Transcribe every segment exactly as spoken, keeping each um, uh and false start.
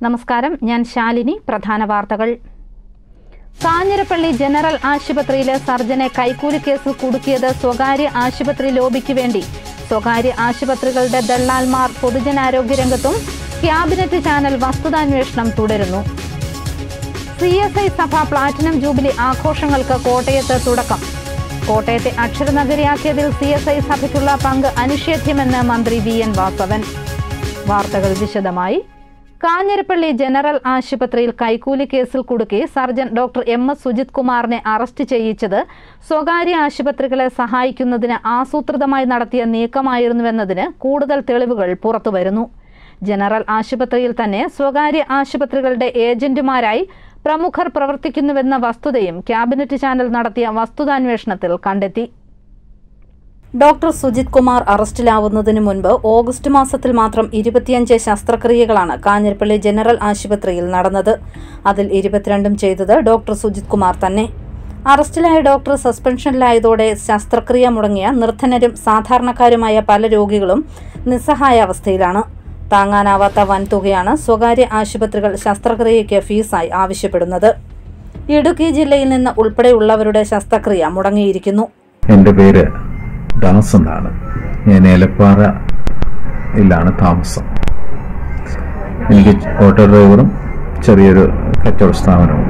നമസ്കാരം, ഞാൻ ശാലിനി. പ്രധാന വാർത്തകൾ. കാഞ്ഞിരപ്പള്ളി ജനറൽ ആശുപത്രിയിലെ സർജനെ കൈക്കൂലി കേസിൽ കുടുക്കിയത് സ്വകാര്യ ആശുപത്രി ലോബിക്ക് വേണ്ടി. സ്വകാര്യ ആശുപത്രികളുടെ ദള്ളാൽമാർ പൊതുജനാരോഗ്യ രംഗത്തും. ക്യാബിനറ്റ് ചാനൽ വസ്തുതാന്വേഷണം തുടരുന്നു. സി എസ് ഐ സഭ പ്ലാറ്റിനം ജൂബിലി ആഘോഷങ്ങൾക്ക് കോട്ടയത്ത് തുടക്കം. കോട്ടയത്തെ അക്ഷരനഗരിയാക്കിയതിൽ സി എസ് ഐ സഭയ്ക്കുള്ള പങ്ക് അനിഷേധ്യമെന്ന് മന്ത്രി വി എൻ വാസവൻ. വാർത്തകൾ വിശദമായി. കാഞ്ഞിരപ്പള്ളി ജനറൽ ആശുപത്രിയിൽ കൈക്കൂലി കേസിൽ കുടുക്കി surgeon doctor M S Sujith കുമാറിനെ അറസ്റ്റ് ചെയ്യിച്ചത് സ്വകാര്യ ആശുപത്രികളെ സഹായിക്കുന്നതിന് ആസൂത്രിതമായി നടത്തിയ നീക്കമായിരുന്നുവെന്നതിന് കൂടുതൽ തെളിവുകൾ പുറത്തുവരുന്നു. ജനറൽ ആശുപത്രിയിൽ തന്നെ സ്വകാര്യ ആശുപത്രികളുടെ ഏജന്റുമാരായി പ്രമുഖർ പ്രവർത്തിക്കുന്നുവെന്ന വസ്തുതയും ക്യാബിനറ്റ് ചാനൽ നടത്തിയ വസ്തുതാന്വേഷണത്തിൽ കണ്ടെത്തി. ഡോക്ടർ സുജിത് കുമാർ അറസ്റ്റിലാവുന്നതിന് മുൻപ് ഓഗസ്റ്റ് മാസത്തിൽ മാത്രം ഇരുപത്തിയഞ്ച് ശസ്ത്രക്രിയകളാണ് കാഞ്ഞിരപ്പള്ളി ജനറൽ ആശുപത്രിയിൽ നടന്നത്. അതിൽ ഇരുപത്തിരണ്ടും ചെയ്തത് ഡോക്ടർ സുജിത് കുമാർ തന്നെ. അറസ്റ്റിലായ ഡോക്ടർ സസ്പെൻഷനിലായതോടെ ശസ്ത്രക്രിയ മുടങ്ങിയ നിർധനരും സാധാരണക്കാരുമായ പല രോഗികളും നിസ്സഹായാവസ്ഥയിലാണ്. താങ്ങാനാവാത്ത വൻതുകയാണ് സ്വകാര്യ ആശുപത്രികൾ ശസ്ത്രക്രിയയ്ക്ക് ഫീസായി ആവശ്യപ്പെടുന്നത്. ഇടുക്കി ജില്ലയിൽ നിന്ന് ഉൾപ്പെടെയുള്ളവരുടെ ശസ്ത്രക്രിയ മുടങ്ങിയിരിക്കുന്നു. എൻ്റെ പേര് ദാസ് എന്നാണ്. ഞാൻ ഏലപ്പാറയിലാണ് താമസം. എനിക്ക് ഓട്ടോ ഡ്രൈവറും ചെറിയൊരു കച്ചവട സ്ഥാപനവും.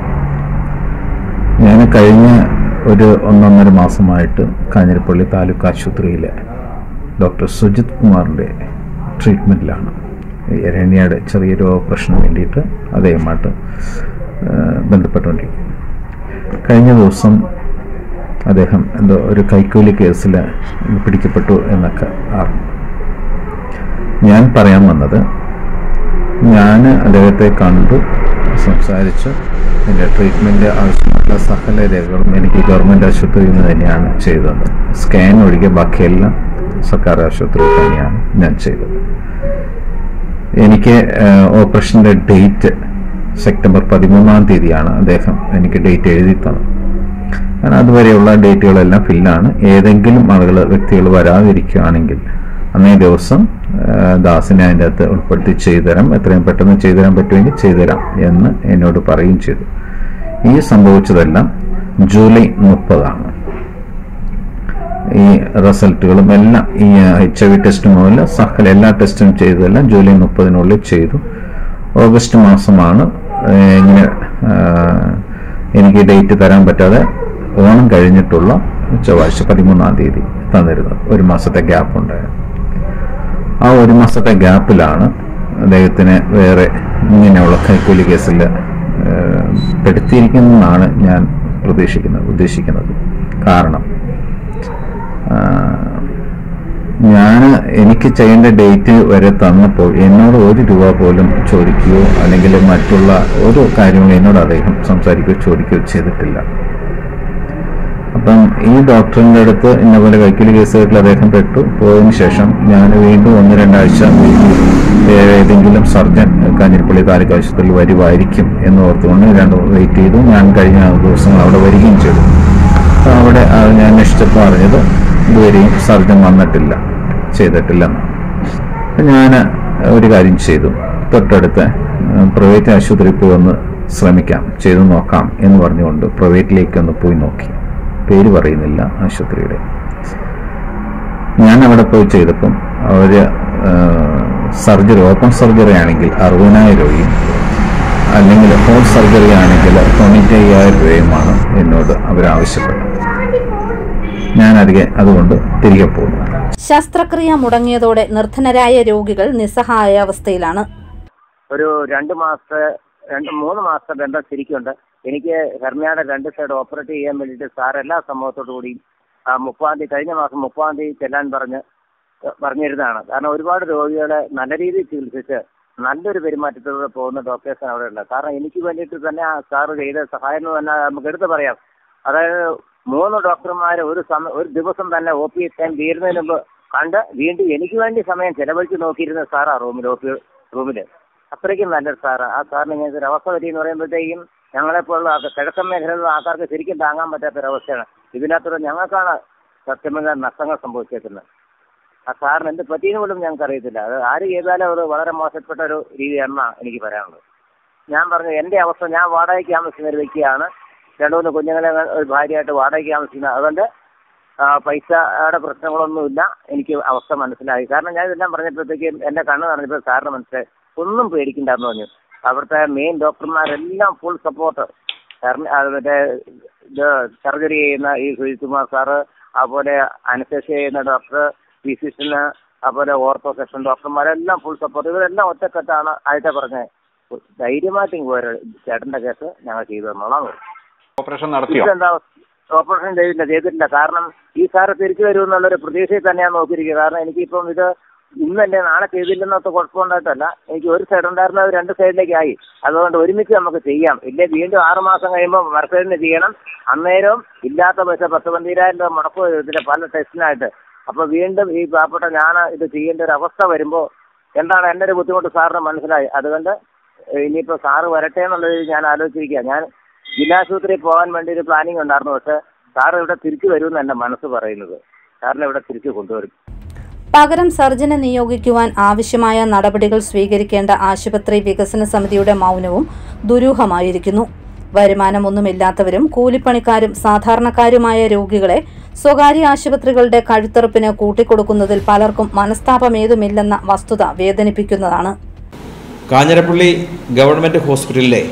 ഞാൻ കഴിഞ്ഞ ഒരു ഒന്നൊന്നര മാസമായിട്ട് കാഞ്ഞിരപ്പള്ളി താലൂക്ക് ആശുപത്രിയിലെ ഡോക്ടർ സുജിത് കുമാറിൻ്റെ ട്രീറ്റ്മെൻറ്റിലാണ്. എരണ്യയുടെ ചെറിയൊരു ഓപ്പറേഷന് വേണ്ടിയിട്ട് അദ്ദേഹമായിട്ട് ബന്ധപ്പെട്ടുകൊണ്ടിരിക്കും. കഴിഞ്ഞ ദിവസം അദ്ദേഹം എന്തോ ഒരു കൈക്കൂലി കേസിൽ പിടിക്കപ്പെട്ടു എന്നൊക്കെ അറിഞ്ഞു. ഞാൻ പറയാൻ വന്നത്, ഞാൻ അദ്ദേഹത്തെ കണ്ടു, സംസാരിച്ച് എൻ്റെ ട്രീറ്റ്മെൻറ്റ് ആവശ്യമായിട്ടുള്ള സകല രേഖകളും എനിക്ക് ഗവൺമെൻറ് ആശുപത്രിയിൽ നിന്ന് തന്നെയാണ് ചെയ്തത്. സ്കാൻ ഒഴികെ ബാക്കിയെല്ലാം സർക്കാർ ആശുപത്രിയിൽ തന്നെയാണ് ഞാൻ ചെയ്തത്. എനിക്ക് ഓപ്പറേഷൻ്റെ ഡേറ്റ് സെപ്റ്റംബർ പതിമൂന്നാം തീയതിയാണ് അദ്ദേഹം എനിക്ക് ഡേറ്റ് എഴുതി തന്നത്. കാരണം അതുവരെയുള്ള ഡേറ്റുകളെല്ലാം ഫില്ലാണ്. ഏതെങ്കിലും ആളുകൾ വ്യക്തികൾ വരാതിരിക്കുകയാണെങ്കിൽ അന്നേ ദിവസം ദാസിനെ അതിൻ്റെ അകത്ത് ഉൾപ്പെടുത്തി ചെയ്തുതരാം, എത്രയും പെട്ടെന്ന് ചെയ്തുതരാൻ പറ്റുമെങ്കിൽ ചെയ്തുതരാം എന്ന് എന്നോട് പറയുകയും ചെയ്തു. ഈ സംഭവിച്ചതെല്ലാം ജൂലൈ മുപ്പതാണ്. ഈ റിസൾട്ടുകളും എല്ലാം ഈ എച്ച് ഐ വി ടെസ്റ്റ് മുതൽ സകല എല്ലാ ടെസ്റ്റും ചെയ്തതെല്ലാം ജൂലൈ മുപ്പതിനുള്ളിൽ ചെയ്തു. ഓഗസ്റ്റ് മാസമാണ് ഇങ്ങനെ എനിക്ക് ഡേറ്റ് തരാൻ പറ്റാതെ ഓണം കഴിഞ്ഞിട്ടുള്ള ചൊവ്വാഴ്ച പതിമൂന്നാം തീയതി തന്നിരുന്നത്. ഒരു മാസത്തെ ഗ്യാപ്പ് ഉണ്ടായിരുന്നു. ആ ഒരു മാസത്തെ ഗ്യാപ്പിലാണ് അദ്ദേഹത്തിന് വേറെ ഇങ്ങനെയുള്ള കൈക്കൂലി കേസിൽ പെടുത്തിയിരിക്കുന്നതെന്നാണ് ഞാൻ പ്രതീക്ഷിക്കുന്നത് ഉദ്ദേശിക്കുന്നത്. കാരണം ഞാൻ എനിക്ക് ചെയ്യേണ്ട ഡേറ്റ് വരെ തന്നപ്പോൾ എന്നോട് ഒരു രൂപ പോലും ചോദിക്കുകയോ അല്ലെങ്കിൽ മറ്റുള്ള ഒരു കാര്യങ്ങളും എന്നോട് അദ്ദേഹം സംസാരിക്കുകയോ ചോദിക്കുകയോ ചെയ്തിട്ടില്ല. അപ്പം ഈ ഡോക്ടറിൻ്റെ അടുത്ത് ഇന്നപോലെ കൈക്കൂലി കേസുകളിൽ അദ്ദേഹം പെട്ടു പോയതിനു ശേഷം ഞാൻ വീണ്ടും ഒന്ന് രണ്ടാഴ്ച ഏതെങ്കിലും സർജൻ കാഞ്ഞിരപ്പള്ളി താലൂക്ക് ആശുപത്രിയിൽ വരുമായിരിക്കും എന്ന് ഓർത്തുകൊണ്ട് രണ്ട് വെയിറ്റ് ചെയ്തു. ഞാൻ കഴിഞ്ഞ ദിവസങ്ങൾ അവിടെ വരികയും ചെയ്തു. അവിടെ ഞാൻ അന്വേഷിച്ചപ്പോൾ അറിഞ്ഞത് ഇതുവരെയും സർജൻ വന്നിട്ടില്ല, ചെയ്തിട്ടില്ലെന്ന്. ഞാൻ ഒരു കാര്യം ചെയ്തു, തൊട്ടടുത്ത് പ്രൈവറ്റ് ആശുപത്രിയിൽ പോയി ഒന്ന് ശ്രമിക്കാം, ചെയ്തു നോക്കാം എന്ന് പറഞ്ഞുകൊണ്ട് പ്രൈവറ്റിലേക്ക് ഒന്ന് പോയി നോക്കി. പേര് പറയുന്നില്ല ആശുപത്രിയുടെ. ഞാൻ അവിടെ പോയി ചെയ്തപ്പം അവർ സർജറി, ഓപ്പൺ സർജറി ആണെങ്കിൽ അറുപതിനായിരം രൂപയും അല്ലെങ്കിൽ ഹോൾ സർജറി ആണെങ്കിൽ തൊണ്ണൂറ്റി അയ്യായിരം രൂപയുമാണ് എന്നോട് അവരാവശ്യപ്പെട്ടത്. ഞാൻ അധികം അതുകൊണ്ട് തിരികെ പോകുന്നു. ശസ്ത്രക്രിയ മുടങ്ങിയതോടെ നിർധനരായ രോഗികൾ നിസ്സഹായാവസ്ഥയിലാണ്. ഒരു രണ്ട് മാസത്തെ രണ്ട് മൂന്ന് മാസത്തെ ബന്ധം ശരിക്കുണ്ട്. എനിക്ക് ഹെർണിയയുടെ രണ്ട് സൈഡ് ഓപ്പറേറ്റ് ചെയ്യാൻ വേണ്ടിയിട്ട് സാർ എല്ലാ സംഭവത്തോടു കൂടിയും മുപ്പതാം തീയതി കഴിഞ്ഞ മാസം മുപ്പതാം തീയതി ചെല്ലാൻ പറഞ്ഞ് പറഞ്ഞിരുന്നതാണ്. കാരണം ഒരുപാട് രോഗികളെ നല്ല രീതിയിൽ ചികിത്സിച്ച് നല്ലൊരു പെരുമാറ്റത്തോടെ പോകുന്ന ഡോക്ടേഴ്സാണ് അവിടെ ഉള്ളത്. കാരണം എനിക്ക് വേണ്ടിയിട്ട് തന്നെ സാറ് ചെയ്ത സഹായം തന്നെ നമുക്ക് എടുത്ത് പറയാം. അതായത് മൂന്ന് ഡോക്ടർമാർ ഒരു സമയം ഒരു ദിവസം തന്നെ ഒ പി ടൈം തീരുന്നതിന് മുമ്പ് കണ്ട് വീണ്ടും എനിക്ക് വേണ്ടി സമയം ചെലവഴിച്ച് നോക്കിയിരുന്ന സാറാ റൂമിൽ ഒ പി റൂമിൽ. അത്രയ്ക്കും നല്ലൊരു സാറ്. ആ സാറിന് ഇങ്ങനത്തെ ഒരു അവസ്ഥ പറ്റി എന്ന് പറയുമ്പോഴത്തേക്കും ഞങ്ങളെപ്പോലുള്ള കിഴക്കൻ മേഖലയിലുള്ള ആൾക്കാർക്ക് ശരിക്കും താങ്ങാൻ പറ്റാത്തൊരവസ്ഥയാണ്. ഇതിനകത്തൂടെ ഞങ്ങൾക്കാണ് സത്യം പറഞ്ഞാൽ നഷ്ടങ്ങൾ സംഭവിച്ചേക്കുന്നത്. ആ സാറിന് എന്ത് പറ്റിയെന്ന് പോലും ഞങ്ങൾക്ക് അറിയത്തില്ല. അത് ആര് ചെയ്താലും അത് വളരെ മോശപ്പെട്ട ഒരു രീതിയാണെന്നാണ് എനിക്ക് പറയാനുള്ളത്. ഞാൻ പറഞ്ഞു എൻ്റെ അവസ്ഥ, ഞാൻ വാടകയ്ക്ക് താമസിക്കുന്ന ഒരു വ്യക്തിയാണ്. രണ്ടു മൂന്ന് കുഞ്ഞുങ്ങളെ ഒരു ഭാര്യയായിട്ട് വാടകയ്ക്ക് താമസിക്കുന്നത്. അതുകൊണ്ട് പൈസയുടെ പ്രശ്നങ്ങളൊന്നുമില്ല. എനിക്ക് അവസ്ഥ മനസ്സിലായി. കാരണം ഞാൻ ഇതെല്ലാം പറഞ്ഞപ്പോഴത്തേക്കും എൻ്റെ കണ്ണ് നിറഞ്ഞപ്പോൾ സാറിന് മനസ്സിലായി. ഒന്നും പേടിക്കണ്ടെന്ന് പറഞ്ഞു. അവിടുത്തെ മെയിൻ ഡോക്ടർമാരെല്ലാം ഫുൾ സപ്പോർട്ട്. മറ്റേ ഇത് സർജറി ചെയ്യുന്ന ഈ സുജിത്കുമാർ സാറ്, അതുപോലെ അനസ്തേഷ്യ ചെയ്യുന്ന ഡോക്ടർ, ഫിസിഷ്യന്, അതുപോലെ ഓർത്തോ സെക്ഷൻ ഡോക്ടർമാരെല്ലാം ഫുൾ സപ്പോർട്ട്. ഇവരെല്ലാം ഒറ്റക്കെട്ടാണ് ആയിട്ട് പറഞ്ഞത്. ധൈര്യമായിട്ട് പോയ ചേട്ടൻ്റെ കേസ് ഞങ്ങൾ ചെയ്തു തന്നോളാം. ഓപ്പറേഷൻ നടത്തിയോ? എന്താ ഓപ്പറേഷൻ ചെയ്തില്ല ചെയ്തിട്ടില്ല കാരണം ഈ സാറ് തിരിച്ചു വരുമെന്നുള്ളൊരു പ്രതീക്ഷയിൽ തന്നെയാണ് നോക്കിയിരിക്കുന്നത്. കാരണം എനിക്കിപ്പം ഇത് ഇന്നല്ലേ നാളെ ചെയ്തില്ലെന്നൊക്കെ കുഴപ്പമുണ്ടായിട്ടല്ല. എനിക്ക് ഒരു സൈഡ് ഉണ്ടായിരുന്നത് രണ്ട് സൈഡിലേക്കായി. അതുകൊണ്ട് ഒരുമിച്ച് നമുക്ക് ചെയ്യാം. ഇല്ലേ വീണ്ടും ആറ് മാസം കഴിയുമ്പോൾ മറുസൈഡിന് ചെയ്യണം. അന്നേരവും ഇല്ലാത്ത പൈസ പത്ത് പന്തിരായിരം രൂപ മുടക്കുക ഇതിൻ്റെ പല ടെസ്റ്റിനായിട്ട്. അപ്പോൾ വീണ്ടും ഈ പാവപ്പെട്ട ഞാൻ ഇത് ചെയ്യേണ്ട ഒരു അവസ്ഥ വരുമ്പോൾ എന്താണ് എൻ്റെ ഒരു ബുദ്ധിമുട്ട് സാറിന് മനസ്സിലായി. അതുകൊണ്ട് ഇനിയിപ്പോൾ സാറ് വരട്ടെ എന്നുള്ളത് ഞാൻ ആലോചിച്ചിരിക്കുക. ഞാൻ ജില്ലാശുപത്രിയിൽ പോകാൻ വേണ്ടി ഒരു പ്ലാനിങ് ഉണ്ടായിരുന്നു. പക്ഷേ സാറ് ഇവിടെ തിരിച്ചു വരുമെന്ന് എൻ്റെ മനസ്സ് പറയുന്നത്. സാറിനെ ഇവിടെ തിരിച്ചു കൊണ്ടുവരും. പകരം സർജനെ നിയോഗിക്കുവാൻ ആവശ്യമായ നടപടികൾ സ്വീകരിക്കേണ്ട ആശുപത്രി വികസന സമിതിയുടെ മൗനവും ദുരൂഹമായിരിക്കുന്നു. വരുമാനമൊന്നുമില്ലാത്തവരും കൂലിപ്പണിക്കാരും സാധാരണക്കാരുമായ രോഗികളെ സ്വകാര്യ ആശുപത്രികളുടെ കഴുത്തറുപ്പിന് കൂട്ടിക്കൊടുക്കുന്നതിൽ പലർക്കും മനസ്താപമേതുമില്ലെന്ന വസ്തുത വേദനിപ്പിക്കുന്നതാണ്. കാഞ്ഞിരപ്പള്ളി ഗവൺമെൻറ് ഹോസ്പിറ്റലിലെ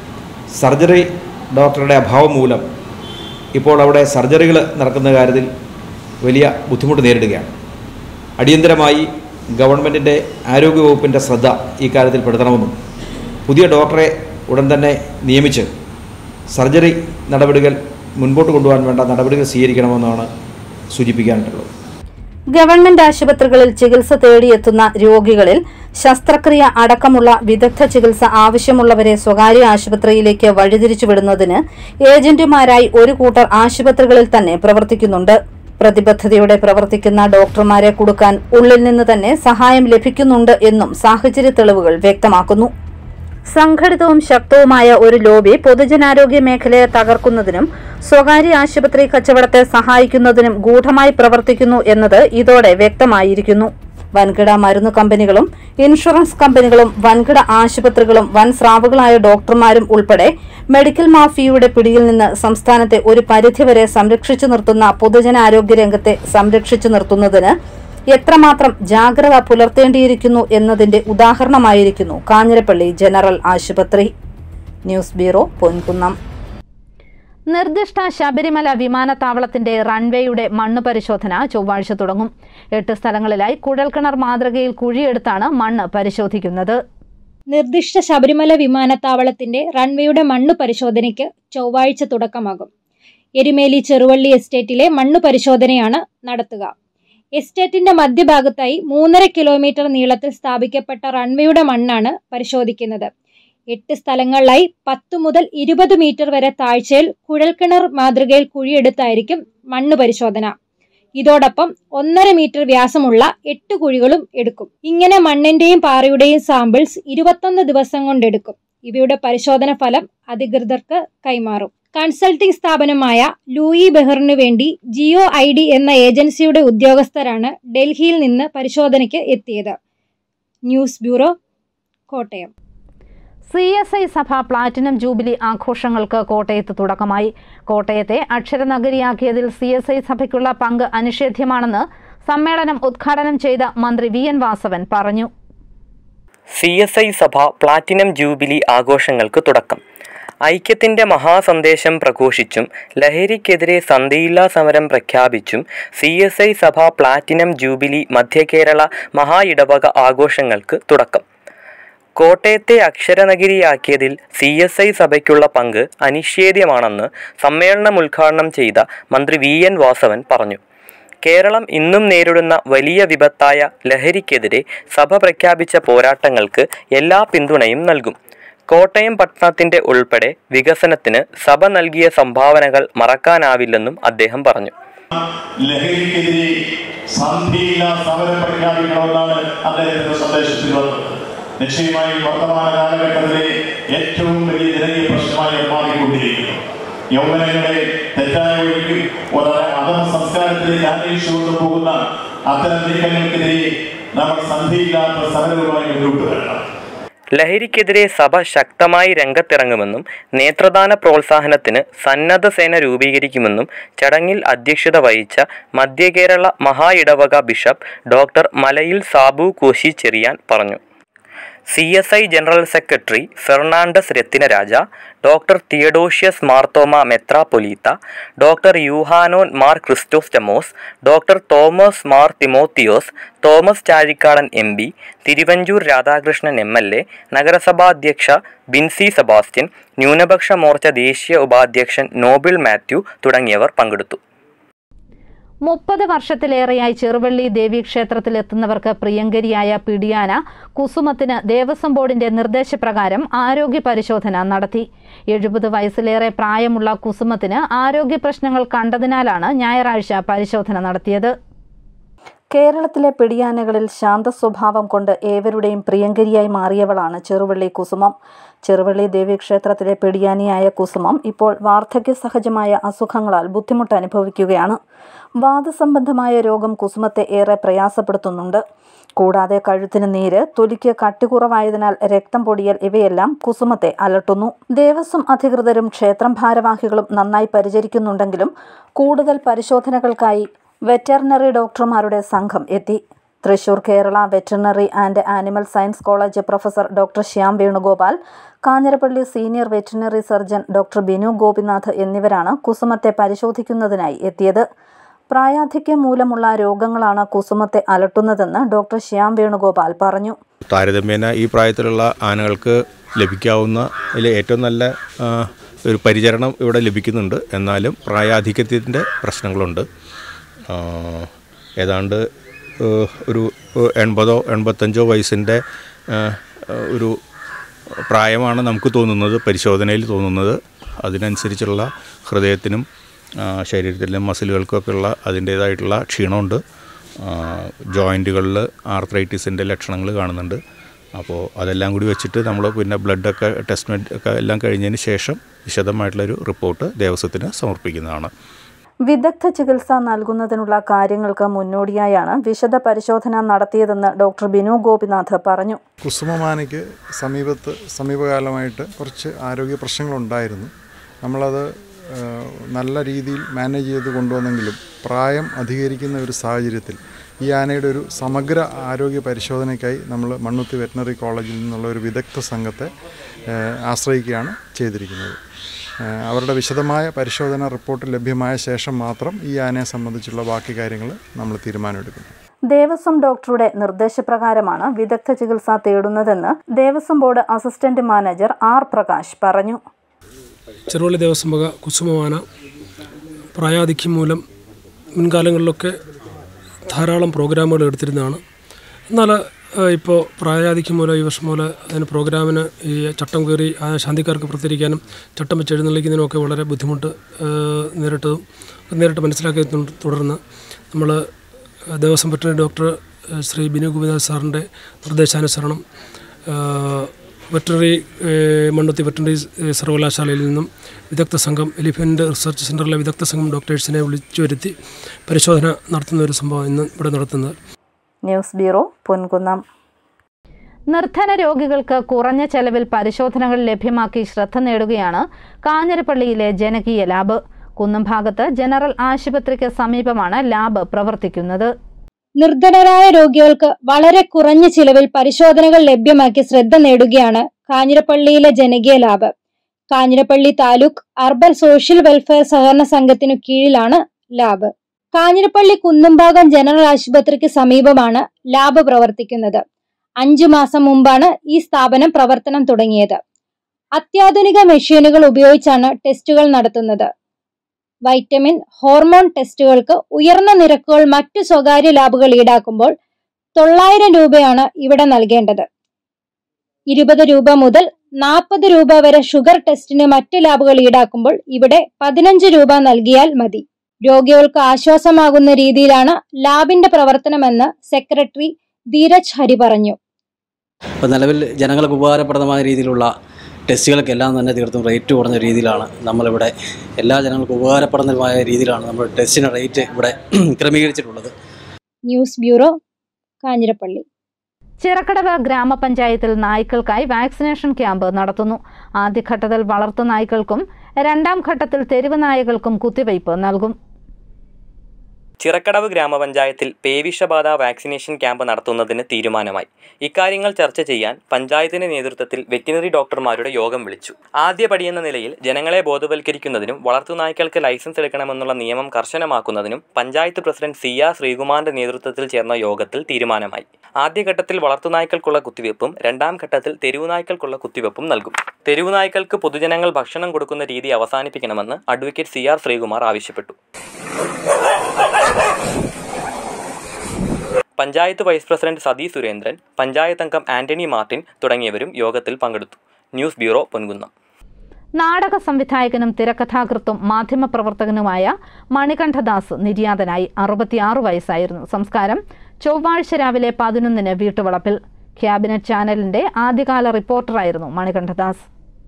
സർജറി ഡോക്ടറുടെ അഭാവം മൂലം ഇപ്പോൾ അവിടെ സർജറികൾ നടക്കുന്ന കാര്യത്തിൽ വലിയ ബുദ്ധിമുട്ട് നേരിടുകയാണ്. അടിയന്തരമായി ഗവൺമെൻറ്റിൻ്റെ ആരോഗ്യവകുപ്പിൻ്റെ ശ്രദ്ധ ഈ കാര്യത്തിൽ പെടുത്തണമെന്നും പുതിയ ഡോക്ടറെ ഉടൻ തന്നെ നിയമിച്ച് സർജറി നടപടികൾ മുൻപോട്ട് കൊണ്ടുപോകാൻ വേണ്ട നടപടികൾ സ്വീകരിക്കണമെന്നാണ് സൂചിപ്പിക്കാനുള്ളത്. ഗവൺമെന്റ് ആശുപത്രികളിൽ ചികിത്സ തേടിയെത്തുന്ന രോഗികളിൽ ശസ്ത്രക്രിയ അടക്കമുള്ള വിദഗ്ധ ചികിത്സ ആവശ്യമുള്ളവരെ സ്വകാര്യ ആശുപത്രിയിലേക്ക് വഴിതിരിച്ചുവിടുന്നതിന് ഏജന്റുമാരായി ഒരു കൂട്ടർ ആശുപത്രികളിൽ തന്നെ പ്രവർത്തിക്കുന്നുണ്ട്. പ്രതിബദ്ധതയോടെ പ്രവർത്തിക്കുന്ന ഡോക്ടർമാരെ കൊടുക്കാൻ ഉള്ളിൽ നിന്ന് തന്നെ സഹായം ലഭിക്കുന്നുണ്ട് എന്നും സാഹചര്യ തെളിവുകൾ വ്യക്തമാക്കുന്നു. സംഘടിതവും ശക്തവുമായ ഒരു ലോബി പൊതുജനാരോഗ്യ മേഖലയെ തകർക്കുന്നതിനും സ്വകാര്യ ആശുപത്രി കച്ചവടത്തെ സഹായിക്കുന്നതിനും ഗൂഢമായി പ്രവർത്തിക്കുന്നു എന്നത് ഇതോടെ വ്യക്തമായിരിക്കുന്നു. വൻകിട മരുന്ന് കമ്പനികളും ഇൻഷുറൻസ് കമ്പനികളും വൻകിട ആശുപത്രികളും വൻ സ്രാവുകളായ ഡോക്ടർമാരും ഉൾപ്പെടെ മെഡിക്കൽ മാഫിയയുടെ പിടിയിൽ നിന്ന് സംസ്ഥാനത്തെ ഒരു പരിധിവരെ സംരക്ഷിച്ചു നിർത്തുന്ന പൊതുജനാരോഗ്യ രംഗത്തെ സംരക്ഷിച്ചു നിർത്തുന്നതിന് എത്രമാത്രം ജാഗ്രത പുലർത്തേണ്ടിയിരിക്കുന്നു എന്നതിന്റെ ഉദാഹരണമായിരിക്കുന്നു കാഞ്ഞിരപ്പള്ളി ജനറൽ ആശുപത്രി. News bureau, Ponkunnam. നിർദ്ദിഷ്ട ശബരിമല വിമാനത്താവളത്തിന്റെ റൺവേയുടെ മണ്ണ് പരിശോധന ചൊവ്വാഴ്ച തുടങ്ങും. എട്ട് സ്ഥലങ്ങളിലായി കുഴൽക്കിണർ മാതൃകയിൽ കുഴിയെടുത്താണ് മണ്ണ് പരിശോധിക്കുന്നത്. നിർദ്ദിഷ്ട ശബരിമല വിമാനത്താവളത്തിന്റെ റൺവേയുടെ മണ്ണ് പരിശോധനയ്ക്ക് ചൊവ്വാഴ്ച തുടക്കമാകും. എരുമേലി ചെറുവള്ളി എസ്റ്റേറ്റിലെ മണ്ണ് പരിശോധനയാണ് നടത്തുക. എസ്റ്റേറ്റിന്റെ മധ്യഭാഗത്തായി മൂന്നര കിലോമീറ്റർ നീളത്തിൽ സ്ഥാപിക്കപ്പെട്ട റൺവേയുടെ മണ്ണാണ് പരിശോധിക്കുന്നത്. എട്ട് സ്ഥലങ്ങളിലായി പത്ത് മുതൽ ഇരുപത് മീറ്റർ വരെ താഴ്ചയിൽ കുഴൽക്കിണർ മാതൃകയിൽ കുഴിയെടുത്തായിരിക്കും മണ്ണ് പരിശോധന. ഇതോടൊപ്പം ഒന്നര മീറ്റർ വ്യാസമുള്ള എട്ട് കുഴികളും എടുക്കും. ഇങ്ങനെ മണ്ണിന്റെയും പാറയുടെയും സാമ്പിൾസ് ഇരുപത്തൊന്ന് ദിവസം കൊണ്ടെടുക്കും. ഇവയുടെ പരിശോധന ഫലം അധികൃതർക്ക് കൈമാറും. കൺസൾട്ടിംഗ് സ്ഥാപനമായ ലൂയി ബെഹറിനു വേണ്ടി ജിയോ ഐ ഡി എന്ന ഏജൻസിയുടെ ഉദ്യോഗസ്ഥരാണ് ഡൽഹിയിൽ നിന്ന് പരിശോധനയ്ക്ക് എത്തിയത്. News bureau, Kottayam. C S I സഭ പ്ലാറ്റിനം ജൂബിലി ആഘോഷങ്ങൾക്ക് കോട്ടയത്ത് തുടക്കമായി. കോട്ടയത്തെ അക്ഷരനഗരിയാക്കിയതിൽ സി എസ് ഐ സഭയ്ക്കുള്ള പങ്ക് അനിഷേധ്യമാണെന്ന് സമ്മേളനം ഉദ്ഘാടനം ചെയ്ത മന്ത്രി വി എൻ വാസവൻ പറഞ്ഞു. സി എസ് ഐ സഭ പ്ലാറ്റിനം ജൂബിലി ആഘോഷങ്ങൾക്ക് തുടക്കം. ഐക്യത്തിൻ്റെ മഹാസന്ദേശം പ്രഘോഷിച്ചും ലഹരിക്കെതിരെ സന്ധിയില്ലാ സമരം പ്രഖ്യാപിച്ചും സി എസ് ഐ സഭ പ്ലാറ്റിനം ജൂബിലി മധ്യകേരള മഹാ ഇടവക ആഘോഷങ്ങൾക്ക് തുടക്കം. കോട്ടയത്തെ അക്ഷരനഗരിയാക്കിയതിൽ സി എസ് ഐ സഭയ്ക്കുള്ള പങ്ക് അനിഷേധ്യമാണെന്ന് സമ്മേളനം ഉദ്ഘാടനം ചെയ്ത മന്ത്രി വി എൻ വാസവൻ പറഞ്ഞു. കേരളം ഇന്നും നേരിടുന്ന വലിയ വിപത്തായ ലഹരിക്കെതിരെ സഭ പ്രഖ്യാപിച്ച പോരാട്ടങ്ങൾക്ക് എല്ലാ പിന്തുണയും നൽകും. കോട്ടയം പട്ടണത്തിൻ്റെ ഉൾപ്പെടെ വികസനത്തിന് സഭ നൽകിയ സംഭാവനകൾ മറക്കാനാവില്ലെന്നും അദ്ദേഹം പറഞ്ഞു. ലഹരിക്കെതിരെ സന്ധിയില്ലാ സമരം പ്രഖ്യാപിക്കണമെന്നാണ് അദ്ദേഹത്തിന്റെ സന്ദേശത്തിലുള്ളത്. നിശ്ചയമായും വർത്തമാന കാലഘട്ടത്തിലെ ഏറ്റവും വലിയ ജനകീയ പ്രശ്നമായി മാറിക്കൊണ്ടിരിക്കുന്നു. യൗവനങ്ങളെ തെറ്റായ വഴിക്ക് വളരെ അധമ സംസ്കാരത്തിലേക്ക് ആനയിച്ചു കൊണ്ടുപോകുന്ന അത്തരം നീക്കങ്ങൾക്കെതിരെ നമ്മൾ സന്ധിയില്ലാത്ത സമരവുമായി മുന്നോട്ട് വരണം. ലഹരിക്കെതിരെ സഭ ശക്തമായി രംഗത്തിറങ്ങുമെന്നും നേത്രദാന പ്രോത്സാഹനത്തിന് സന്നദ്ധ സേന രൂപീകരിക്കുമെന്നും ചടങ്ങിൽ അധ്യക്ഷത വഹിച്ച മധ്യകേരള മഹാ ഇടവക ബിഷപ്പ് ഡോക്ടർ മലയിൽ സാബു കോശി ചെറിയാൻ പറഞ്ഞു. C S I general secretary Fernandes Rathinaraja, doctor Theodosius Marthoma മെത്രാപൊലീത്ത, doctor Yuhanon Mar Chrysostomos, doctor Thomas Mar Timotheos, Thomas Chazhikadan M P, Thiruvanchoor Radhakrishnan M L A, നഗരസഭാധ്യക്ഷ ബിൻസി സെബാസ്റ്റ്യൻ, ന്യൂനപക്ഷ മോർച്ച ദേശീയ ഉപാധ്യക്ഷൻ നോബിൾ മാത്യു തുടങ്ങിയവർ പങ്കെടുത്തു. മുപ്പത് വർഷത്തിലേറെയായി ചെറുവള്ളി ദേവീക്ഷേത്രത്തിലെത്തുന്നവർക്ക് പ്രിയങ്കരിയായ പിടിയാന കുസുമത്തിന് ദേവസ്വം ബോർഡിന്റെ നിർദ്ദേശപ്രകാരം ആരോഗ്യ പരിശോധന നടത്തി. എഴുപത് വയസ്സിലേറെ പ്രായമുള്ള കുസുമത്തിന് ആരോഗ്യ പ്രശ്നങ്ങൾ കണ്ടതിനാലാണ് ഞായറാഴ്ച പരിശോധന നടത്തിയത്. കേരളത്തിലെ പിടിയാനകളിൽ ശാന്ത സ്വഭാവം കൊണ്ട് ഏവരുടെയും പ്രിയങ്കരിയായി മാറിയവളാണ് ചെറുവള്ളി കുസുമം. ചെറുവള്ളി ദേവീക്ഷേത്രത്തിലെ പിടിയാനിയായ കുസുമം ഇപ്പോൾ വാർദ്ധക്യ സഹജമായ അസുഖങ്ങളാൽ ബുദ്ധിമുട്ട് അനുഭവിക്കുകയാണ്. വാദസംബന്ധമായ രോഗം കുസുമത്തെ ഏറെ പ്രയാസപ്പെടുത്തുന്നുണ്ട്. കൂടാതെ കഴുത്തിന് നീര്, തൊലിക്ക് കട്ടികുറവായതിനാൽ രക്തം പൊടിയൽ ഇവയെല്ലാം കുസുമത്തെ അലട്ടുന്നു. ദേവസ്വം അധികൃതരും ക്ഷേത്രം ഭാരവാഹികളും നന്നായി പരിചരിക്കുന്നുണ്ടെങ്കിലും കൂടുതൽ പരിശോധനകൾക്കായി വെറ്ററിനറി ഡോക്ടർമാരുടെ സംഘം എത്തി. Thrissur Kerala veterinary and animal science college professor doctor Shyam Venugopal, Kanjirappally senior veterinary surgeon doctor Binu Gopinath എന്നിവരാണ് കുസുമത്തെ പരിശോധിക്കുന്നതിനായി എത്തിയത്. പ്രായാധിക്യം മൂലമുള്ള രോഗങ്ങളാണ് കുസുമത്തെ അലട്ടുന്നതെന്ന് ഡോക്ടർ ശ്യാം വേണുഗോപാൽ പറഞ്ഞു. താരതമ്യേന ഈ പ്രായത്തിലുള്ള ആനകൾക്ക് ലഭിക്കാവുന്ന ഏറ്റവും നല്ല ഒരു പരിചരണം ഇവിടെ ലഭിക്കുന്നുണ്ട്. എന്നാലും പ്രായാധിക്യത്തിൻ്റെ പ്രശ്നങ്ങളുണ്ട്. ഏതാണ്ട് ഒരു എൺപതോ എൺപത്തഞ്ചോ വയസ്സിൻ്റെ ഒരു പ്രായമാണ് നമുക്ക് തോന്നുന്നത്, പരിശോധനയിൽ തോന്നുന്നത്. അതിനനുസരിച്ചുള്ള ഹൃദയത്തിനും ശരീരത്തിലെ മസിലുകൾക്കൊക്കെയുള്ള അതിൻ്റേതായിട്ടുള്ള ക്ഷീണമുണ്ട്. ജോയിൻറ്റുകളിൽ ആർത്രൈറ്റിസിൻ്റെ ലക്ഷണങ്ങൾ കാണുന്നുണ്ട്. അപ്പോൾ അതെല്ലാം കൂടി വെച്ചിട്ട് നമ്മൾ പിന്നെ ബ്ലഡൊക്കെ ടെസ്റ്റ് ഒക്കെ എല്ലാം കഴിഞ്ഞതിന് ശേഷം വിശദമായിട്ടുള്ളൊരു റിപ്പോർട്ട് ദേവസ്വത്തിന് സമർപ്പിക്കുന്നതാണ്. വിദഗ്ധ ചികിത്സ നൽകുന്നതിനുള്ള കാര്യങ്ങൾക്ക് മുന്നോടിയായാണ് വിശദ പരിശോധന നടത്തിയതെന്ന് ഡോക്ടർ ബിനു ഗോപിനാഥ് പറഞ്ഞു. കുസുമമാനയ്ക്ക് സമീപത്ത് സമീപകാലമായിട്ട് കുറച്ച് ആരോഗ്യ പ്രശ്നങ്ങളുണ്ടായിരുന്നു. നമ്മളത് നല്ല രീതിയിൽ മാനേജ് ചെയ്ത് കൊണ്ടുവന്നെങ്കിലും പ്രായം അധികരിക്കുന്ന ഒരു സാഹചര്യത്തിൽ ഈ ആനയുടെ ഒരു സമഗ്ര ആരോഗ്യ പരിശോധനയ്ക്കായി നമ്മൾ മണ്ണുത്തി വെറ്ററിനറി കോളേജിൽ നിന്നുള്ള ഒരു വിദഗ്ധ സംഘത്തെ ആശ്രയിക്കുകയാണ് ചെയ്തിരിക്കുന്നത്. അവരുടെ വിശദമായ പരിശോധന റിപ്പോർട്ട് ലഭ്യമായ ശേഷം മാത്രം ഈ ആനയെ സംബന്ധിച്ചുള്ള ബാക്കി കാര്യങ്ങൾ നമ്മൾ തീരുമാനമെടുക്കും. ദേവസ്വം ഡോക്ടറുടെ നിർദ്ദേശപ്രകാരമാണ് വിദഗ്ധ ചികിത്സ തേടുന്നതെന്ന് Devaswom board assistant manager R Prakash പറഞ്ഞു. ചെറുവള്ളി ദേവസ്വം വക കുസുമമാന പ്രായാധിക്യം മൂലം മുൻകാലങ്ങളിലൊക്കെ ധാരാളം പ്രോഗ്രാമുകൾ എടുത്തിരുന്നതാണ്. എന്നാൽ ഇപ്പോൾ പ്രായാധിക്യം മൂലം ഈ വർഷം മൂലം അതിന് പ്രോഗ്രാമിന് ഈ ചട്ടം കയറി ആ ശാന്തിക്കാർക്ക് പ്രവർത്തിക്കാനും ചട്ടം വെച്ച് എഴുന്നള്ളിക്കുന്നതിനുമൊക്കെ വളരെ ബുദ്ധിമുട്ട് നേരിട്ടതും നേരിട്ട് മനസ്സിലാക്കിയതിനെ തുടർന്ന് നമ്മൾ ദേവസ്വം വെറ്ററിനറി ഡോക്ടർ ശ്രീ ബിനു ഗോപിനാഥ് സാറിൻ്റെ നിർദ്ദേശാനുസരണം വെറ്ററിനറി മണ്ണുത്തി വെറ്ററിനറി സർവകലാശാലയിൽ നിന്നും വിദഗ്ധ സംഘം എലിഫൻ്റ് റിസർച്ച് സെൻ്ററിലെ വിദഗ്ധ സംഘം ഡോക്ടേഴ്സിനെ വിളിച്ചു വരുത്തി പരിശോധന നടത്തുന്ന ഒരു സംഭവം ഇന്ന് ഇവിടെ നടത്തുന്നത്. News bureau, Ponkunnam. നിർധന രോഗികൾക്ക് കുറഞ്ഞ ചെലവിൽ പരിശോധനകൾ ലഭ്യമാക്കി ശ്രദ്ധ നേടുകയാണ് കാഞ്ഞിരപ്പള്ളിയിലെ ജനകീയ ലാബ്. കുന്നംഭാഗത്ത് ജനറൽ ആശുപത്രിക്ക് സമീപമാണ് ലാബ് പ്രവർത്തിക്കുന്നത്. നിർധനരായ രോഗികൾക്ക് വളരെ കുറഞ്ഞ ചിലവിൽ പരിശോധനകൾ ലഭ്യമാക്കി ശ്രദ്ധ നേടുകയാണ് കാഞ്ഞിരപ്പള്ളിയിലെ ജനകീയ lab. Kanjirappally taluk urban social welfare സഹകരണ സംഘത്തിനു കീഴിലാണ് ലാബ്. കാഞ്ഞിരപ്പള്ളി കുന്നംഭാഗം ജനറൽ ആശുപത്രിക്ക് സമീപമാണ് ലാബ് പ്രവർത്തിക്കുന്നത്. അഞ്ചു മാസം മുമ്പാണ് ഈ സ്ഥാപനം പ്രവർത്തനം തുടങ്ങിയത്. അത്യാധുനിക മെഷീനുകൾ ഉപയോഗിച്ചാണ് ടെസ്റ്റുകൾ നടത്തുന്നത്. വൈറ്റമിൻ, ഹോർമോൺ ടെസ്റ്റുകൾക്ക് ഉയർന്ന നിരക്കുകൾ മറ്റു സ്വകാര്യ ലാബുകൾ ഈടാക്കുമ്പോൾ തൊള്ളായിരം രൂപയാണ് ഇവിടെ നൽകേണ്ടത്. ഇരുപത് രൂപ മുതൽ നാൽപ്പത് രൂപ വരെ ഷുഗർ ടെസ്റ്റിന് മറ്റു ലാബുകൾ ഈടാക്കുമ്പോൾ ഇവിടെ പതിനഞ്ച് രൂപ നൽകിയാൽ മതി. രോഗികൾക്ക് ആശ്വാസമാകുന്ന രീതിയിലാണ് ലാബിന്റെ പ്രവർത്തനമെന്ന് സെക്രട്ടറി ധീരജ് ഹരി പറഞ്ഞു. നിലവിൽ ജനങ്ങൾക്ക് ഉപകാരപ്രദമായ രീതിയിലുള്ള ടെസ്റ്റുകൾക്കെല്ലാം തന്നെ തീർത്തും റേറ്റ് കുറഞ്ഞ രീതിയിലാണ് നമ്മളിവിടെ എല്ലാ ജനങ്ങൾക്കും ഉപകാരപ്രദമായ രീതിയിലാണ് നമ്മൾ ടെസ്റ്റിന് റേറ്റ് ഇവിടെ ക്രമീകരിച്ചിട്ടുള്ളത്. News bureau, Kanjirappally. ചിറക്കടവ് ഗ്രാമപഞ്ചായത്തിൽ നായ്ക്കൾക്കായി വാക്സിനേഷൻ ക്യാമ്പ് നടത്തുന്നു. ആദ്യഘട്ടത്തിൽ വളർത്തു നായ്ക്കൾക്കും രണ്ടാം ഘട്ടത്തിൽ തെരുവ് നായകൾക്കും കുത്തിവയ്പ് നൽകും. ചിറക്കടവ് ഗ്രാമപഞ്ചായത്തിൽ പേവിഷബാധ വാക്സിനേഷൻ ക്യാമ്പ് നടത്തുന്നതിന് തീരുമാനമായി. ഇക്കാര്യങ്ങൾ ചർച്ച ചെയ്യാൻ പഞ്ചായത്തിന്റെ നേതൃത്വത്തിൽ വെറ്റിനറി ഡോക്ടർമാരുടെ യോഗം വിളിച്ചു. ആദ്യപടിയെന്ന നിലയിൽ ജനങ്ങളെ ബോധവൽക്കരിക്കുന്നതിനും വളർത്തുനായ്ക്കൾക്ക് ലൈസൻസ് എടുക്കണമെന്നുള്ള നിയമം കർശനമാക്കുന്നതിനും പഞ്ചായത്ത് പ്രസിഡന്റ് സി ആർ ശ്രീകുമാറിന്റെ നേതൃത്വത്തിൽ ചേർന്ന യോഗത്തിൽ തീരുമാനമായി. ആദ്യഘട്ടത്തിൽ വളർത്തുനായ്ക്കൾക്കുള്ള കുത്തിവയ്പ്പും രണ്ടാം ഘട്ടത്തിൽ തെരുവുനായ്ക്കൾക്കുള്ള കുത്തിവയ്പ്പും നൽകും. തെരുവുനായ്ക്കൾക്ക് പൊതുജനങ്ങൾ ഭക്ഷണം കൊടുക്കുന്ന രീതി അവസാനിപ്പിക്കണമെന്ന് അഡ്വക്കേറ്റ് സി ആർ ശ്രീകുമാർ ആവശ്യപ്പെട്ടു. പഞ്ചായത്ത് വൈസ് പ്രസിഡന്റ് സതി സുരേന്ദ്രൻ, പഞ്ചായത്ത് അംഗം ആന്റണി മാർട്ടിൻ തുടങ്ങിയവരും യോഗത്തിൽ പങ്കെടുത്തു. News bureau, Ponkunnam. നാടക സംവിധായകനും തിരക്കഥാകൃത്തും മാധ്യമപ്രവർത്തകനുമായ മണികണ്ഠദാസ് നിര്യാതനായി. അറുപത്തിയാറ് വയസ്സായിരുന്നു. സംസ്കാരം ചൊവ്വാഴ്ച രാവിലെ പതിനൊന്നിന് വീട്ടുവളപ്പിൽ. ക്യാബിനറ്റ് ചാനലിന്റെ ആദ്യകാല റിപ്പോർട്ടറായിരുന്നു മണികണ്ഠദാസ്.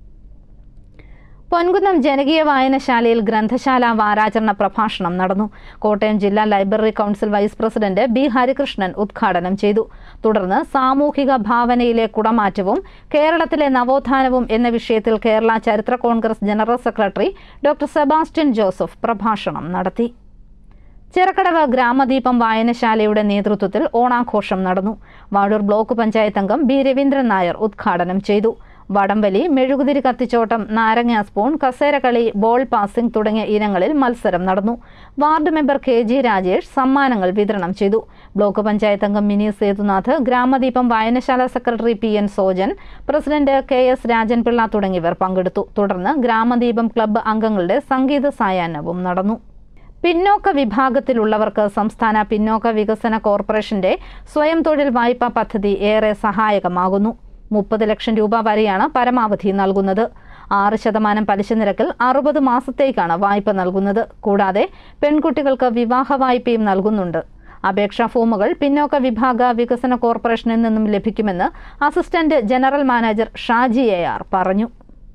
പൊൻകുന്നം ജനകീയ വായനശാലയിൽ ഗ്രന്ഥശാല വാരാചരണ പ്രഭാഷണം നടന്നു. കോട്ടയം ജില്ലാ library council vice president B Harikrishnan ഉദ്ഘാടനം ചെയ്തു. തുടർന്ന് സാമൂഹിക ഭാവനയിലെ കുടമാറ്റവും കേരളത്തിലെ നവോത്ഥാനവും എന്ന വിഷയത്തിൽ കേരള ചരിത്ര congress general secretary doctor Sebastian Joseph പ്രഭാഷണം നടത്തി. ചിറക്കടവ് ഗ്രാമദീപം വായനശാലയുടെ നേതൃത്വത്തിൽ ഓണാഘോഷം നടന്നു. വാഴൂർ ബ്ലോക്ക് പഞ്ചായത്ത് അംഗം ബി രവീന്ദ്രൻ നായർ ഉദ്ഘാടനം ചെയ്തു. വടംവലി, മെഴുകുതിരി കത്തിച്ചോട്ടം, നാരങ്ങ സ്പൂൺ, കസേരകളി, ബോൾ പാസിംഗ് തുടങ്ങിയ ഇനങ്ങളിൽ മത്സരം നടന്നു. Ward member K G Rajesh സമ്മാനങ്ങൾ വിതരണം ചെയ്തു. ബ്ലോക്ക് പഞ്ചായത്ത് അംഗം മിനി സേതുനാഥ്, ഗ്രാമദീപം വായനശാല secretary P N Sojan, president K S Rajanpillai തുടങ്ങിയവർ പങ്കെടുത്തു. തുടർന്ന് ഗ്രാമദീപം ക്ലബ്ബ് അംഗങ്ങളുടെ സംഗീത സായാഹ്നവും നടന്നു. പിന്നോക്ക വിഭാഗത്തിലുള്ളവർക്ക് സംസ്ഥാന പിന്നോക്ക വികസന കോർപ്പറേഷന്റെ സ്വയം തൊഴിൽ വായ്പാ പദ്ധതി ഏറെ സഹായകമാകുന്നു. മുപ്പത് ലക്ഷം രൂപ വരെയാണ് പരമാവധി നൽകുന്നത്. ആറ് ശതമാനം പലിശ നിരക്കിൽ അറുപത് മാസത്തേക്കാണ് വായ്പ നൽകുന്നത്. കൂടാതെ പെൺകുട്ടികൾക്ക് വിവാഹ വായ്പയും നൽകുന്നുണ്ട്. അപേക്ഷാ ഫോമുകൾ പിന്നോക്ക വിഭാഗ വികസന കോർപ്പറേഷനിൽ നിന്നും ലഭിക്കുമെന്ന് assistant general manager Shaji A R പറഞ്ഞു.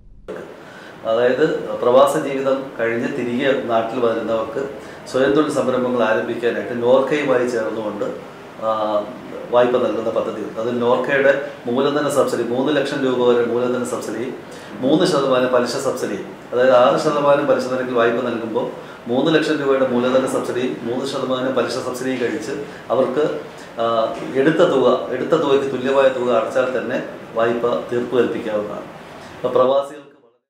അതായത് പ്രവാസ ജീവിതം കഴിഞ്ഞ് തിരികെ നാട്ടിൽ വരുന്നവർക്ക് സ്വയം തൊഴിൽ സംരംഭങ്ങൾ ആരംഭിക്കാനായിട്ട് നോർക്കയുമായി ചേർന്നുകൊണ്ട് വായ്പ നൽകുന്ന പദ്ധതി. അതിൽ നോർക്കയുടെ മൂലധന സബ്സിഡി മൂന്ന് ലക്ഷം രൂപ വരെ മൂലധന സബ്സിഡി, മൂന്ന് ശതമാനം പലിശ സബ്സിഡി, അതായത് ആറ് ശതമാനം പലിശ നിരക്കിൽ വായ്പ നൽകുമ്പോൾ മൂന്ന് ലക്ഷം രൂപയുടെ മൂലധന സബ്സിഡിയും മൂന്ന് ശതമാനം പലിശ സബ്സിഡിയും കഴിച്ച് അവർക്ക് എടുത്ത തുക എടുത്ത തുകയ്ക്ക് തുല്യമായ തുക അടച്ചാൽ തന്നെ വായ്പ തീർപ്പ് കൽപ്പിക്കാവുന്നതാണ്. അപ്പോൾ പ്രവാസികൾക്ക്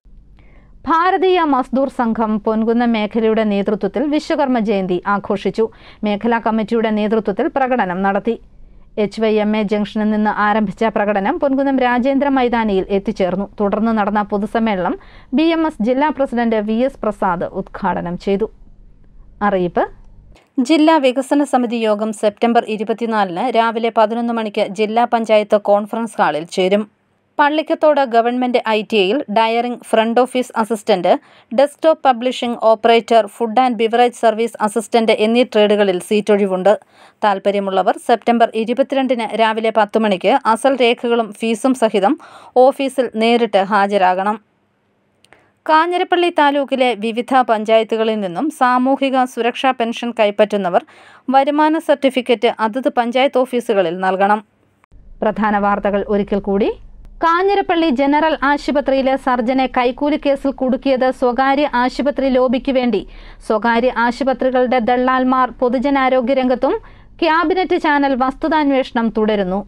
ഭാരതീയ മസ്ദൂർ സംഘം പൊൻകുന്നം മേഖലയുടെ നേതൃത്വത്തിൽ വിശ്വകർമ്മ ജയന്തി ആഘോഷിച്ചു. മേഖലാ കമ്മിറ്റിയുടെ നേതൃത്വത്തിൽ പ്രകടനം നടത്തി. എച്ച് വൈ എം എ ജംഗ്ഷനിൽ നിന്ന് ആരംഭിച്ച പ്രകടനം പൊൻകുന്നം രാജേന്ദ്ര മൈതാനിയിൽ എത്തിച്ചേർന്നു. തുടർന്ന് നടന്ന പൊതുസമ്മേളനം ബി എം എസ് ജില്ലാ പ്രസിഡന്റ് വി എസ് പ്രസാദ് ഉദ്ഘാടനം ചെയ്തു. അറിയിപ്പ്: ജില്ലാ വികസന സമിതി യോഗം സെപ്റ്റംബർ ഇരുപത്തിനാലിന് രാവിലെ പതിനൊന്ന് മണിക്ക് ജില്ലാ പഞ്ചായത്ത് കോൺഫറൻസ് ഹാളിൽ ചേരും. പള്ളിക്കത്തോട് ഗവൺമെന്റ് ഐ ടി ഐയിൽ dairying front office assistant, desktop publishing operator, food and beverage service assistant എന്നീ ട്രേഡുകളിൽ സീറ്റൊഴിവുണ്ട്. താൽപ്പര്യമുള്ളവർ സെപ്റ്റംബർ ഇരുപത്തിരണ്ടിന് രാവിലെ പത്ത് മണിക്ക് അസൽ രേഖകളും ഫീസും സഹിതം ഓഫീസിൽ നേരിട്ട് ഹാജരാകണം. കാഞ്ഞിരപ്പള്ളി താലൂക്കിലെ വിവിധ പഞ്ചായത്തുകളിൽ നിന്നും സാമൂഹിക സുരക്ഷാ പെൻഷൻ കൈപ്പറ്റുന്നവർ വരുമാന സർട്ടിഫിക്കറ്റ് അതത് പഞ്ചായത്ത് ഓഫീസുകളിൽ നൽകണം. പ്രധാന വാർത്തകൾ ഒരിക്കൽ കൂടി. കാഞ്ഞിരപ്പള്ളി ജനറൽ ആശുപത്രിയിലെ സർജനെ കൈക്കൂലി കേസിൽ കുടുക്കിയത് സ്വകാര്യ ആശുപത്രി ലോബിക്ക് വേണ്ടി. സ്വകാര്യ ആശുപത്രികളുടെ ദള്ളാൽമാർ പൊതുജനാരോഗ്യ രംഗത്തും. ക്യാബിനറ്റ് ചാനൽ വസ്തുതാന്വേഷണം തുടരുന്നു.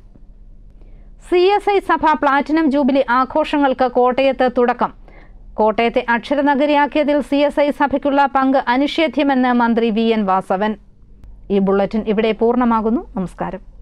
സി എസ് ഐ സഭ പ്ലാറ്റിനം ജൂബിലി ആഘോഷങ്ങൾക്ക് കോട്ടയത്ത് തുടക്കം. കോട്ടയത്തെ അക്ഷരനഗരിയാക്കിയതിൽ സി എസ് ഐ സഭയ്ക്കുള്ള പങ്ക് അനിഷേധ്യമെന്ന് മന്ത്രി വി എൻ വാസവൻ. ഈ ബുള്ളറ്റിൻ ഇവിടെ പൂർണ്ണമാകുന്നു. നമസ്കാരം.